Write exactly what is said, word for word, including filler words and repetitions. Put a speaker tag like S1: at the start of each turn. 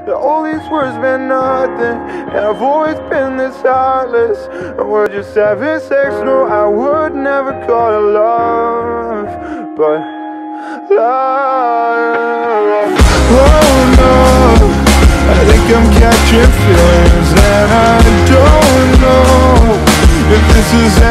S1: All these words meant nothing, and I've always been this heartless. And we're just having sex, no, I would never call it love, but love. Oh no, I think I'm catching feelings, and I don't know if this is